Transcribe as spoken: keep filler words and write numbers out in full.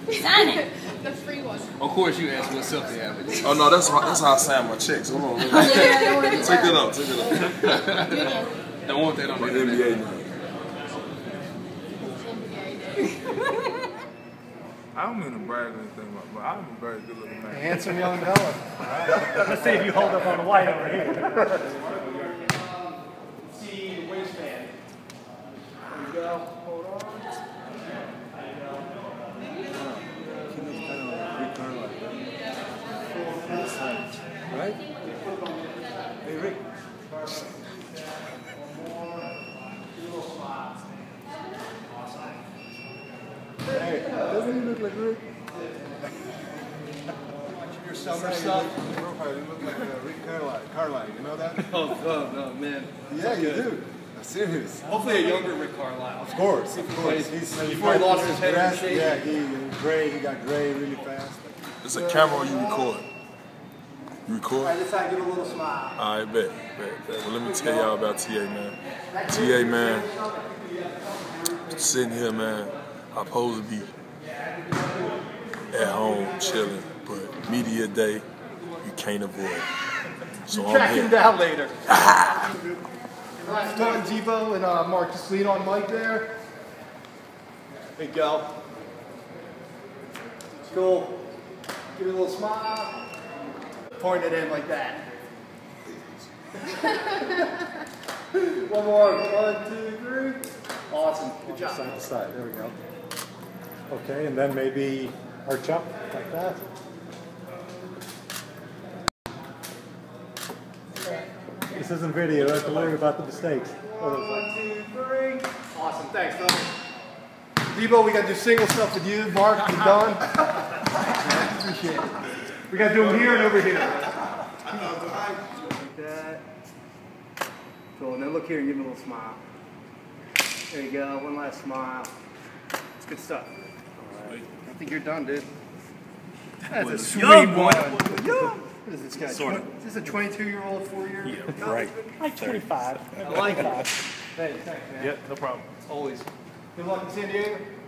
Sign it. The free one. Of course, you asked what self they have. Oh no, that's how, that's how I sign my checks. Hold on. Take it up. Take it up. Don't want that on My the N B A now. I don't mean to brag or anything, but I'm a very good looking man. Handsome young fella. Let's see if you hold up on the white over here. See the waistband. There you go. Hold on. Right? Hey, Rick. Hey, doesn't he look like Rick? Your summer stuff. You look like uh, Rick Carlisle. Carlisle, you know that? Oh, no, no, man. Yeah, you do. I'm serious. Hopefully a younger Rick Carlisle. Of course, of course. He's, Before he lost his head in grass, shape. yeah, he gray. He got gray really fast. It's a camera or you record? You record? I decided to give a little smile. All right, bet, bet, bet. Well, let me tell y'all about T A, man. T A, man, sitting here, man, I'm supposed to be at home chilling, but media day, you can't avoid it. So I'm Track him here. down later. Don Debo and uh, Marcus lean on Mike there. There you go. Cool. Give it a little smile. Point it in like that. One more. One, two, three. Awesome. Good job. Side to side. There we go. Okay, and then maybe arch up like that. This isn't video. You don't have to worry about the mistakes. One, two, three. Awesome. Thanks, Phil. Debo, we got to do single stuff with you. Mark, you done? Appreciate it. We got to do them here and over here. Like that. Cool. And then look here and give me a little smile. There you go. One last smile. It's good stuff. All right. I think you're done, dude. That's a sweet one. What is this guy? Sort of. Is this a twenty-two-year-old, four-year? Yeah, right. Like twenty-five. I like it. Hey, thanks, man. Yeah, no problem. Always. Good luck in San Diego.